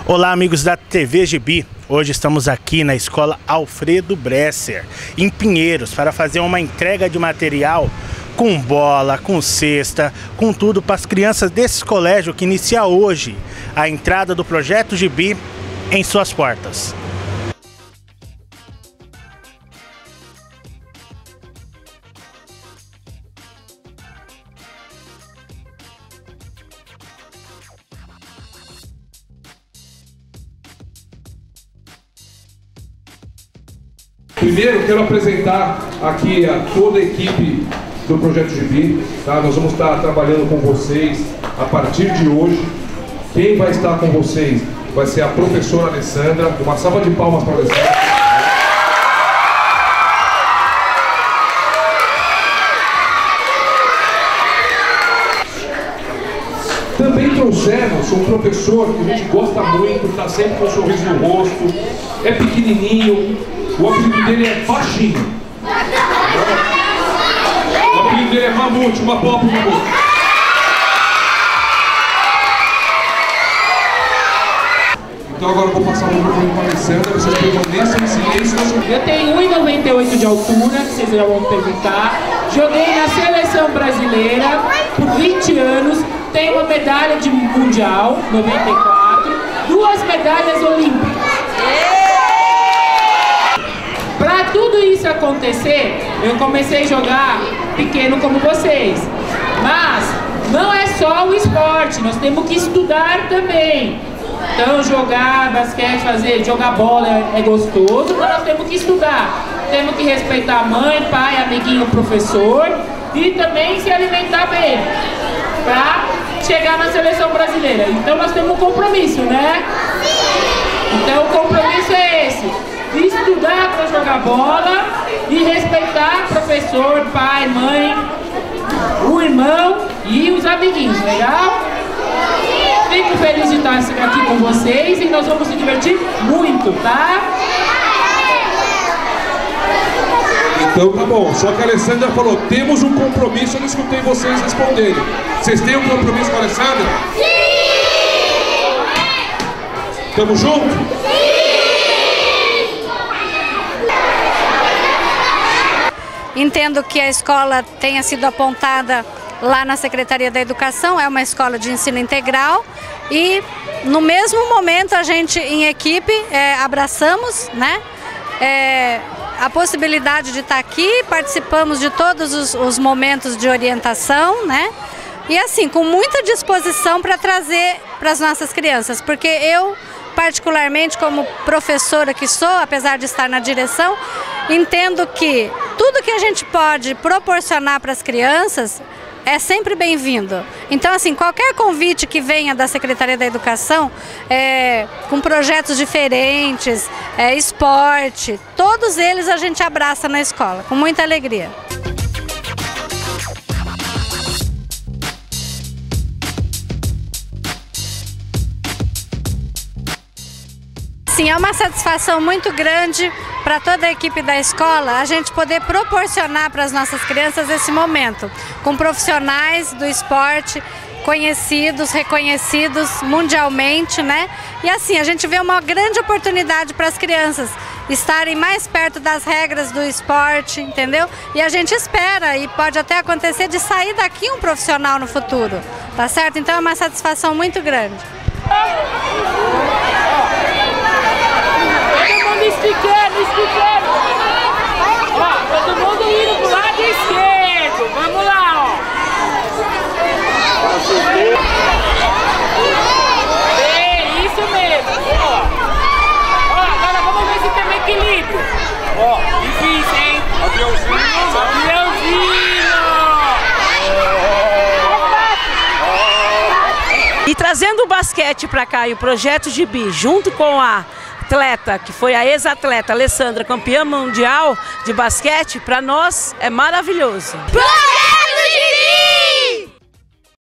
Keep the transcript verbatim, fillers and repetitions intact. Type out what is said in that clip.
Olá, amigos da T V Gibi. Hoje estamos aqui na Escola Alfredo Bresser, em Pinheiros, para fazer uma entrega de material com bola, com cesta, com tudo para as crianças desse colégio que inicia hoje a entrada do Projeto Gibi em suas portas. Primeiro, quero apresentar aqui a toda a equipe do Projeto Gibi, tá? Nós vamos estar trabalhando com vocês a partir de hoje. Quem vai estar com vocês vai ser a professora Alessandra. Uma salva de palmas para a Alessandra. Também trouxemos um professor que a gente gosta muito, está sempre com um sorriso no rosto, é pequenininho. O apelido dele é Baixinho. O apelido dele é Mamute, uma bola pro Mamute. Então agora eu vou passar o microfone para a Alessandra, vocês permaneçam em silêncio. Eu tenho um e noventa e oito de altura, que vocês já vão perguntar. Joguei na seleção brasileira por vinte anos. Tenho uma medalha de mundial, noventa e quatro. Duas medalhas olímpicas. Para tudo isso acontecer, eu comecei a jogar pequeno como vocês. Mas não é só o esporte, nós temos que estudar também. Então jogar basquete, fazer, jogar bola é, é gostoso, mas nós temos que estudar. Temos que respeitar mãe, pai, amiguinho, professor e também se alimentar bem para chegar na seleção brasileira. Então nós temos um compromisso, né? Então o compromisso é esse. Estudar para jogar bola e respeitar professor, pai, mãe, o irmão e os amiguinhos, legal? Fico feliz de estar aqui com vocês e nós vamos se divertir muito, tá? Então tá bom, só que a Alessandra falou, temos um compromisso, eu não escutei vocês responderem. Vocês têm um compromisso com a Alessandra? Sim! Tamo junto? Sim! Entendo que a escola tenha sido apontada lá na Secretaria da Educação, é uma escola de ensino integral e no mesmo momento a gente em equipe é, abraçamos, né, é, a possibilidade de estar aqui, participamos de todos os, os momentos de orientação, né, e assim, com muita disposição para trazer para as nossas crianças, porque eu particularmente como professora que sou, apesar de estar na direção, entendo que tudo que a gente pode proporcionar para as crianças é sempre bem-vindo. Então, assim, qualquer convite que venha da Secretaria da Educação, é, com projetos diferentes, é, esporte, todos eles a gente abraça na escola, com muita alegria. Sim, é uma satisfação muito grande para toda a equipe da escola a gente poder proporcionar para as nossas crianças esse momento, com profissionais do esporte conhecidos, reconhecidos mundialmente, né? E assim, a gente vê uma grande oportunidade para as crianças estarem mais perto das regras do esporte, entendeu? E a gente espera, e pode até acontecer, de sair daqui um profissional no futuro, tá certo? Então é uma satisfação muito grande. Esticando, esticando. Ó, todo mundo indo pro lado esquerdo. Vamos lá, ó. É, isso mesmo. Ó, ó, agora vamos ver se tem equilíbrio. Ó, difícil, hein? Aviãozinho. Aviãozinho. E trazendo o basquete para cá e o Projeto Gibi, junto com a atleta, que foi a ex-atleta Alessandra, campeã mundial de basquete, para nós é maravilhoso.